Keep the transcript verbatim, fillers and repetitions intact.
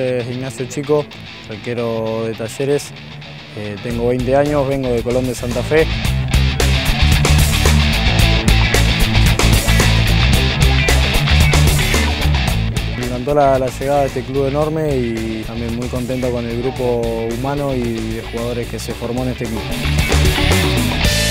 nombre es Ignacio Chico, arquero de Talleres. Eh, tengo veinte años, vengo de Colón de Santa Fe. Me encantó la, la llegada de este club enorme y también muy contento con el grupo humano y de jugadores que se formó en este equipo.